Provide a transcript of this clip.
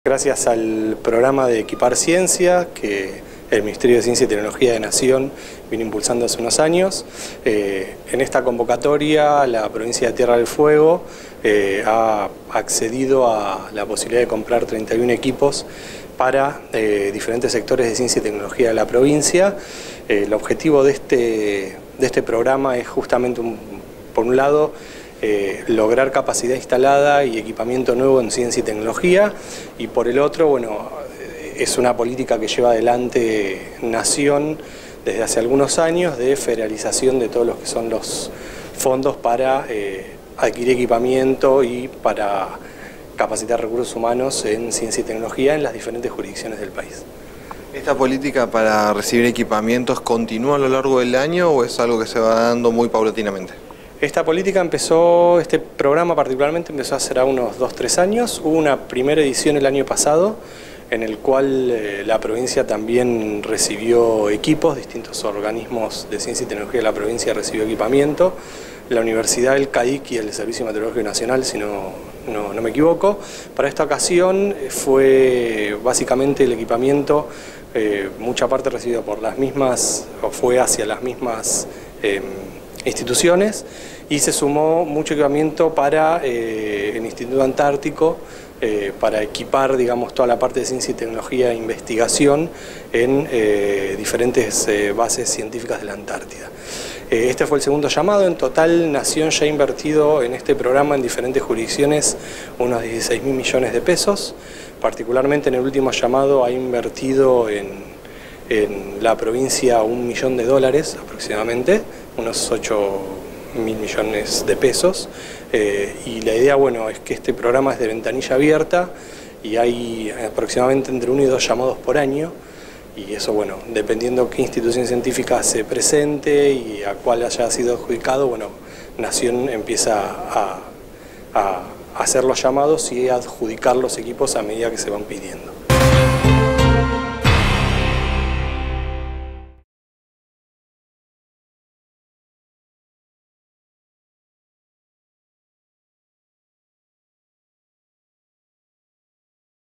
Gracias al programa de Equipar Ciencia, que el Ministerio de Ciencia y Tecnología de Nación viene impulsando hace unos años, en esta convocatoria la provincia de Tierra del Fuego ha accedido a la posibilidad de comprar 31 equipos para diferentes sectores de ciencia y tecnología de la provincia. El objetivo de este programa es justamente, por un lado, lograr capacidad instalada y equipamiento nuevo en ciencia y tecnología, y por el otro, bueno, es una política que lleva adelante Nación desde hace algunos años de federalización de todos los que son los fondos para adquirir equipamiento y para capacitar recursos humanos en ciencia y tecnología en las diferentes jurisdicciones del país. ¿Esta política para recibir equipamientos continúa a lo largo del año o es algo que se va dando muy paulatinamente? Esta política empezó, este programa particularmente empezó hace unos 2-3 años. Hubo una primera edición el año pasado en el cual la provincia también recibió equipos, distintos organismos de ciencia y tecnología de la provincia recibió equipamiento. La Universidad del CADIC y el Servicio Meteorológico Nacional, si no me equivoco. Para esta ocasión fue básicamente el equipamiento, mucha parte recibido por las mismas, o fue hacia las mismas instituciones, y se sumó mucho equipamiento para el Instituto Antártico, para equipar, digamos, toda la parte de ciencia y tecnología e investigación en diferentes bases científicas de la Antártida. Este fue el segundo llamado. En total, Nación ya ha invertido en este programa en diferentes jurisdicciones unos 16.000 millones de pesos. Particularmente en el último llamado ha invertido en la provincia $1 millón aproximadamente, unos 8.000 millones de pesos. Y la idea, bueno, es que este programa es de ventanilla abierta y hay aproximadamente entre 1 y 2 llamados por año. Y eso, bueno, dependiendo qué institución científica se presente y a cuál haya sido adjudicado, bueno, Nación empieza a hacer los llamados y a adjudicar los equipos a medida que se van pidiendo.